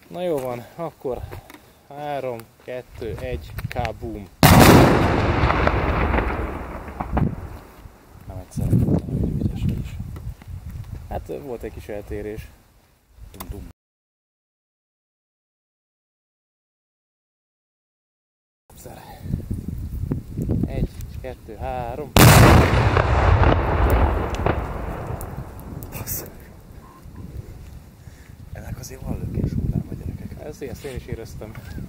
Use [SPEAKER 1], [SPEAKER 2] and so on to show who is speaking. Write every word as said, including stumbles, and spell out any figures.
[SPEAKER 1] Na jó van, akkor három, kettő, egy, kábum! Nem egyszer voltam egy ügyesre is. Hát volt egy kis eltérés. Dum -dum. Egy, kettő, három. Bassz. Ennek azért van lökés hullám a gyerekek. Ezt, ezt én is éreztem.